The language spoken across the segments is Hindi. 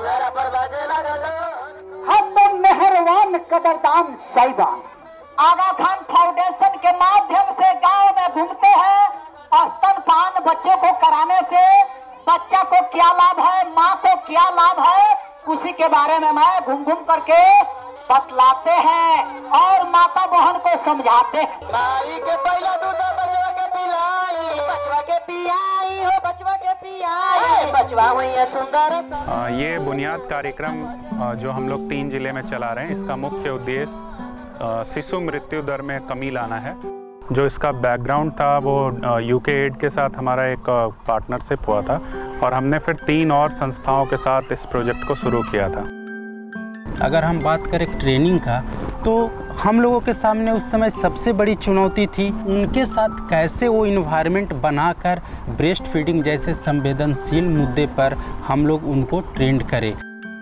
हम तो मेहरबान कदरदान साहिबान आगा खान फाउंडेशन के माध्यम से गांव में घूमते हैं। स्तनपान बच्चों को कराने से बच्चा को क्या लाभ है, माँ को क्या लाभ है, उसी के बारे में मैं घूम घूम करके बतलाते हैं और माता बहन को समझाते हैं। नारी के पहला दूध बचवा के पिलाई, बचवा के पियाई हो, बचवा के पियाई, बचवा हुई सुंदर। ये बुनियाद कार्यक्रम जो हम लोग 3 जिले में चला रहे हैं, इसका मुख्य उद्देश्य शिशु मृत्यु दर में कमी लाना है। जो इसका बैकग्राउंड था वो यूके एड के साथ हमारा एक पार्टनरशिप हुआ था और हमने फिर 3 और संस्थाओं के साथ इस प्रोजेक्ट को शुरू किया था। अगर हम बात करें ट्रेनिंग का, तो हम लोगों के सामने उस समय सबसे बड़ी चुनौती थी उनके साथ कैसे वो इन्वायरमेंट बनाकर ब्रेस्ट फीडिंग जैसे संवेदनशील मुद्दे पर हम लोग उनको ट्रेंड करें।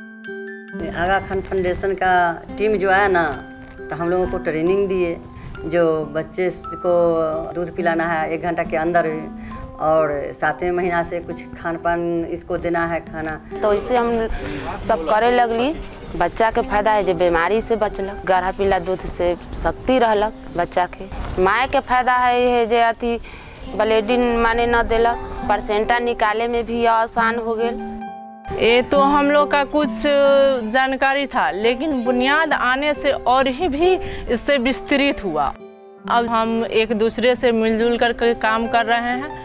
आगा खान फाउंडेशन का टीम जो है ना, तो हम लोगों को ट्रेनिंग दिए, जो बच्चे को दूध पिलाना है 1 घंटा के अंदर और 7वें महीना से कुछ खान पान इसको देना है खाना। तो इसे हम सब करे लगली। बच्चा के फायदा है जो बीमारी से बचलक, गाढ़ा पीला दूध से शक्ति रहलक बच्चा के। माँ के फायदा है जो अथी ब्लीडिंग माने न देलक, परसेंटा निकाले में भी आसान हो गए। ये तो हम लोग का कुछ जानकारी था, लेकिन बुनियाद आने से और भी इससे विस्तृत हुआ। अब हम एक दूसरे से मिलजुल कर काम कर रहे हैं।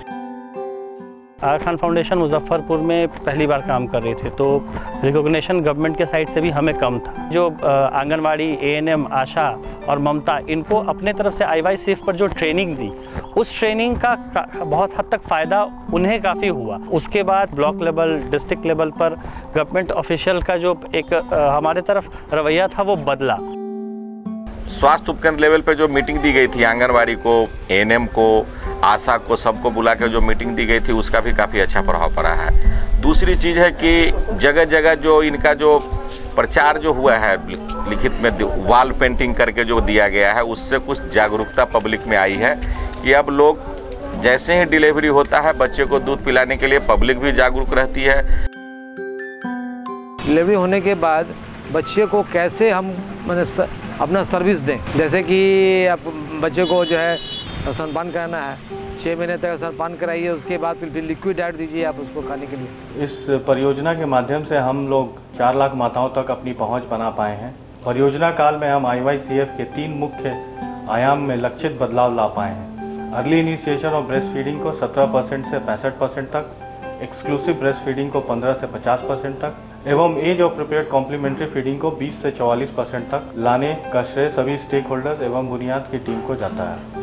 आगा खान फाउंडेशन मुजफ्फरपुर में पहली बार काम कर रही थी, तो रिकॉग्निशन गवर्नमेंट के साइड से भी हमें कम था। जो आंगनवाड़ी, एएनएम, आशा और ममता, इनको अपने तरफ से IYCF पर जो ट्रेनिंग दी, उस ट्रेनिंग का बहुत हद तक फ़ायदा उन्हें काफ़ी हुआ। उसके बाद ब्लॉक लेवल, डिस्ट्रिक्ट लेवल पर गवर्नमेंट ऑफिशियल का जो एक हमारे तरफ रवैया था वो बदला। स्वास्थ्य उपकेंद्र लेवल पे जो मीटिंग दी गई थी, आंगनवाड़ी को, एएनएम को, आशा को, सबको बुला कर जो मीटिंग दी गई थी, उसका भी काफ़ी अच्छा प्रभाव पड़ा है। दूसरी चीज़ है कि जगह जगह जो इनका जो प्रचार जो हुआ है, लिखित में वॉल पेंटिंग करके जो दिया गया है, उससे कुछ जागरूकता पब्लिक में आई है कि अब लोग जैसे ही डिलीवरी होता है बच्चे को दूध पिलाने के लिए पब्लिक भी जागरूक रहती है। डिलीवरी होने के बाद बच्चे को कैसे हम अपना सर्विस दें, जैसे कि आप बच्चे को जो है स्तनपान कराना है, 6 महीने तक स्तनपान कराइए, उसके बाद फिर लिक्विड डाइट दीजिए आप उसको खाने के लिए। इस परियोजना के माध्यम से हम लोग 4 लाख माताओं तक अपनी पहुंच बना पाए हैं। परियोजना काल में हम IYCF के 3 मुख्य आयाम में लक्षित बदलाव ला पाए हैं। Early initiation of breast feeding को 17% से 65% तक, एक्सक्लूसिव ब्रेस्ट फीडिंग को 15 से 50% तक एवं एज अप्रोप्रिएट कॉम्प्लीमेंट्री फीडिंग को 20 से 44% तक लाने का श्रेय सभी स्टेक होल्डर्स एवं बुनियाद की टीम को जाता है।